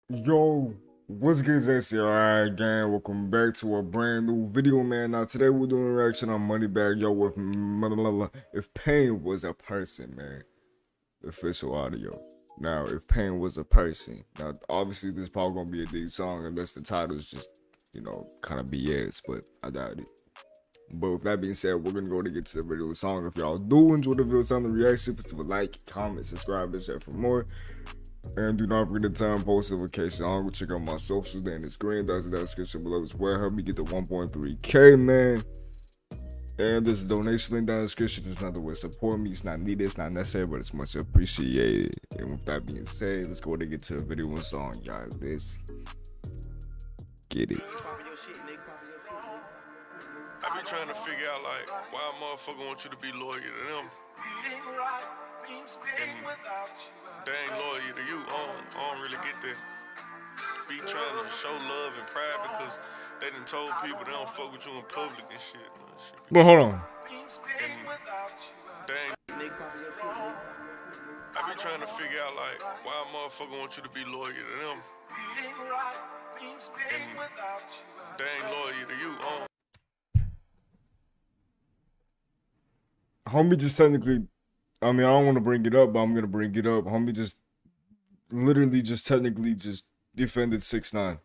Yo, what's good, JCRI gang? Welcome back to a brand new video, man. Now today we're doing a reaction on Moneybagg, yo, with If Pain Was a Person, man. The official audio. Now, If Pain Was a Person. Now, obviously this probably gonna be a deep song unless the title is just, kind of BS, but I doubt it. But with that being said, we're gonna go to get to the video song. If y'all do enjoy the video song, the reaction, please leave a like, comment, subscribe, and share for more. And do not forget to turn on post notifications on. Go check out my socials down the screen. That's in the description below as well. Help me get to 1.3K, man. And there's a donation link down in the description. There's another way to support me. It's not needed, it's not necessary, but it's much appreciated. And with that being said, let's go to get to the video and song, y'all. Let's get it. I be trying to figure out, like, why a motherfucker want you to be loyal to them. And they ain't loyal to you. I don't really get that. Be trying to show love and pride because they done told people they don't fuck with you in public and shit. But hold on. I be trying to figure out, like, why a motherfucker want you to be loyal to them. And they ain't loyal to you. Homie just technically, I mean, I don't want to bring it up, but I'm going to bring it up. Homie just literally just technically just defended 6ix9ine.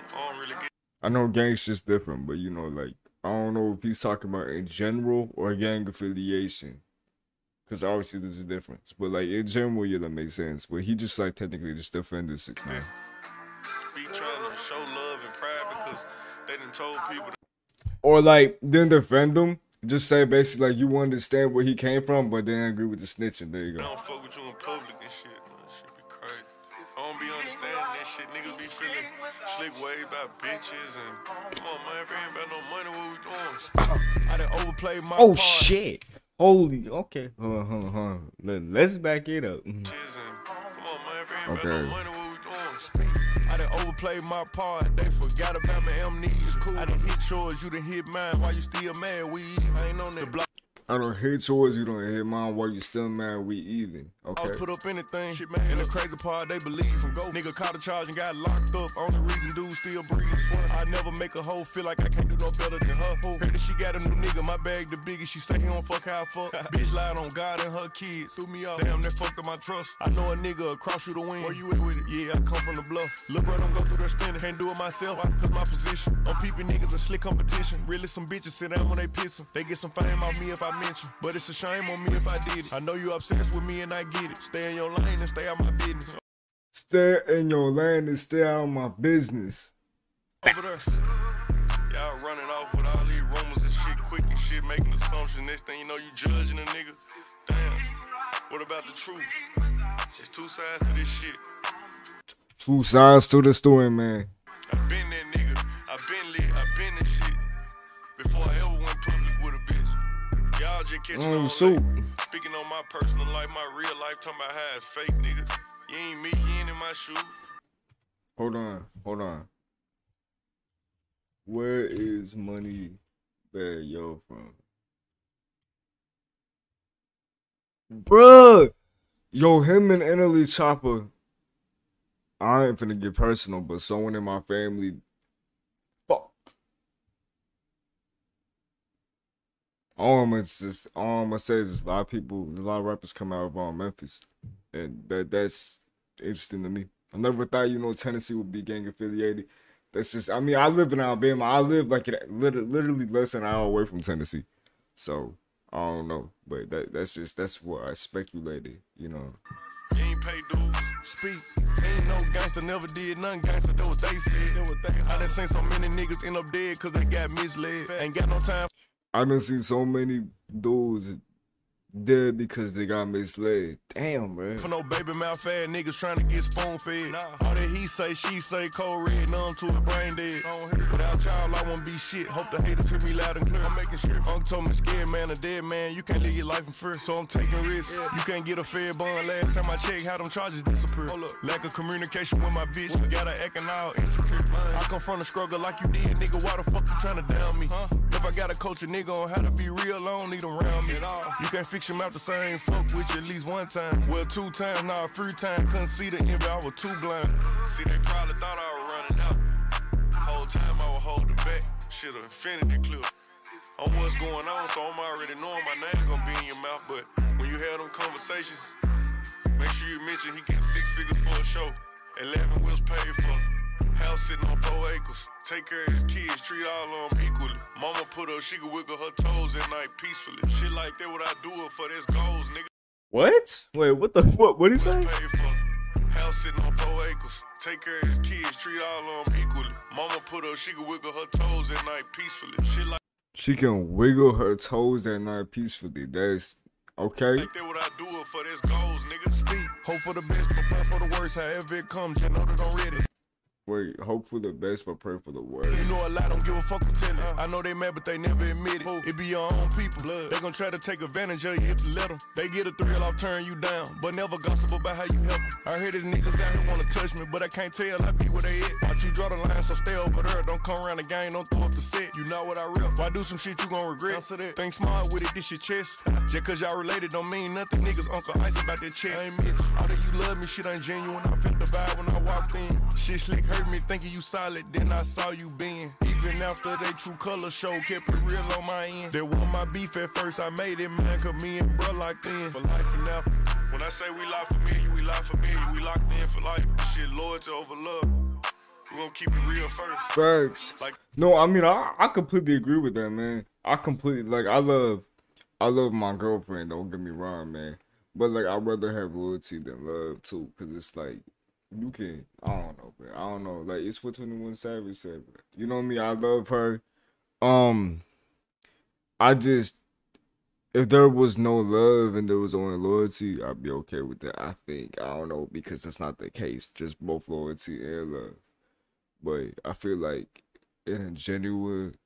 I know gang's just different, but like, I don't know if he's talking about in general or gang affiliation. Because obviously there's a difference. But like in general, yeah, that makes sense. But he just like technically just defended 6ix9ine. Be trying to show love and pride because they done told people. Or like, then defend him. Just say basically like you understand where he came from, but then agree with the snitching. There you go. I don't fuck with you in public and shit. Man, shit be crazy. I don't be understanding that shit. Niggas be feeling slick way about bitches and come on, man. If ain't about no money, what we doing? I done overplayed my part. Shit. Holy. Okay. Hold on. Let's back it up. Come on, man. If ain't about no money, what we doing? I done overplayed my part. They forgot about my amnesia. Cool. I done hit yours, you done hit mine. Why you still mad? We even. I ain't on that block. I don't hit yours, you don't hit mine. While you still mad, we even. Okay. I put up anything. Shit, man. And the crazy part, they believe from go. Nigga caught a charge and got locked up. Only reason dude still breathing. I never make a hoe feel like I can't do no better than her. Heard that she got a new nigga. My bag the biggest. She say he don't fuck how I fuck. Bitch lied on God and her kids. Threw me off. Damn, that fucked up my trust. I know a nigga across you to win. Where you at with it? Yeah, I come from the bluff. Lil' bro don't go through that spinning. Can't do it myself. Why? Cause my position. I'm peeping niggas and slick competition. Really some bitches sit down when they pissin'. They get some fame off me if I mention. But it's a shame on me if I did it. I know you obsessed with me and I get it. Stay in your lane and stay out my business. Stay in your lane and stay out of my business. Over there. Y'all running off with all these rumors and shit, quick and shit, making assumptions. Next thing you know, you judging a nigga. Damn. What about the truth? There's two sides to this shit. Two sides to the story, man. I've been that nigga. I've been lit. I've been this shit. Before I ever went public with a bitch. Y'all just catching on. Speaking on my personal life, my real life, talking about how it's fake, niggas. You ain't me, you ain't in my shoes. Hold on. Where is Moneybagg, yo, from? Bruh! Yo, him and Italy Chopper. I ain't finna get personal, but someone in my family. Fuck. All I'm gonna say is a lot of rappers come out of Memphis. And that's interesting to me. I never thought, Tennessee would be gang affiliated. That's just, I mean, I live in Alabama. I live like literally less than an hour away from Tennessee. So, I don't know. But that's what I speculated, You ain't pay dues, speak. Ain't no gangster, never did nothing gangster. That what they said. I done seen so many niggas end up dead cause they got misled. Ain't got no time. I done seen so many dudes dead because they got misled. Damn, man. For no baby mouth ass niggas trying to get spoon fed. Nah. All that he say, she say, cold red, numb to his brain dead. Without y'all, I won't be shit. Hope the haters hear me loud and clear. I'm making sure. Uncle told me scared man, a dead man. You can't live your life in fear, so I'm taking risks. Yeah. You can't get a fair bond. Last time I checked, how them charges disappear. Lack of communication with my bitch. Got her acting all insecure. I come from the struggle like you did, nigga. Why the fuck you trying to down me? If I gotta coach a nigga on how to be real, I don't need them around me. You can't fix him out the same. Fuck with you at least one time. Well, 2 times, nah, 3 times. Couldn't see the envy, I was too blind. See, they probably Shit, an infinity clip. On what's going on, so I'm already knowing my name gonna be in your mouth. But when you have them conversations, make sure you mention he gets 6 figures for a show. 11 wheels paid for. House sitting on 4 acres. Take care of his kids, treat all of them equally. Mama put up, she could wiggle her toes at night peacefully. Shit like that, what I do it for, this goals, nigga. What? Wait, what the what? What'd he say? House sitting on 4 acres. Take care of his kids, treat all of them equally. Mama put up, she could wiggle her toes at night peacefully. Shit like she can wiggle her toes at night peacefully. That's okay. Like that, what I do it for, this goals, nigga. Speak, hope for the best, prepare for the worst. However it comes, you know that I'm ready. Wait, hope for the best, but pray for the worst. You know a lot, don't give a fuck who tell it. I know they mad, but they never admit it. It be your own people. They gon' try to take advantage of you if you let them. They get a thrill off turn you down, but never gossip about how you help them. I hear these niggas out here wanna touch me, but I can't tell I be where they at. Watch you draw the line, so stay over there. Don't come around the game, don't throw up the set. You know what I rep. Why do some shit you gon' regret? Answer that. Think smart with it, this your chest. Just cause y'all related don't mean nothing. Niggas Uncle Ice about that check. I ain't me. All that you love me, shit ain't genuine. I felt the vibe when I walked in. Shit slick hurt me, thinking you solid, then I saw you being. Even after they true color show, kept it real on my end. They want my beef at first, I made it, man, cause me and bro locked in for life and after. When I say we lie familiar, we lie familiar, we locked in for life. Shit, loyalty over love. We gonna keep it real first. Facts. Like, no, I mean, I completely agree with that, man. I completely, like, I love my girlfriend, don't get me wrong, man. But, like, I'd rather have loyalty than love, too, because it's like, you can, I don't know, man. I don't know. Like, it's what 21 Savage said, bro. You know me, I love her. I just, if there was no love and there was only loyalty, I'd be okay with that, I think. I don't know, because that's not the case. Just both loyalty and love. But I feel like in a genuine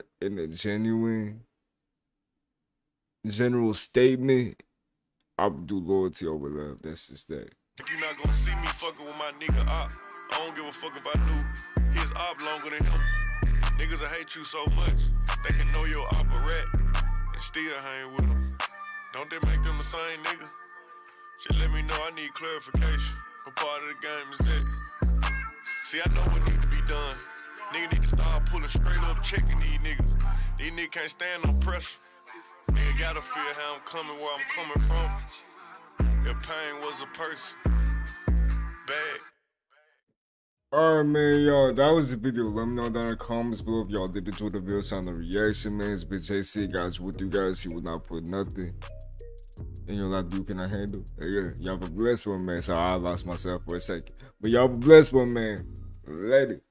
general statement, I would do loyalty over love. That's just that. You not gonna see me fucking with my nigga op. I don't give a fuck if I knew his op longer than him. Niggas will hate you so much, they can know your op a rat and still hang with him. Don't they make them the same nigga? Shit, let me know, I need clarification. What part of the game is that? See, I know what need to be done. Nigga need to start pulling straight up, checking these niggas. These niggas can't stand no pressure. Nigga gotta feel how I'm coming, where I'm coming from. If pain was a person, bad. Alright, man, y'all, that was the video. Let me know down in the comments below if y'all did enjoy the video. Sound the reaction, man. It's been JC, guys, with you guys. He would not put nothing in your life you cannot handle. Yeah, y'all have a blessed one, man. So I lost myself for a second. But y'all have a blessed one, man. Later.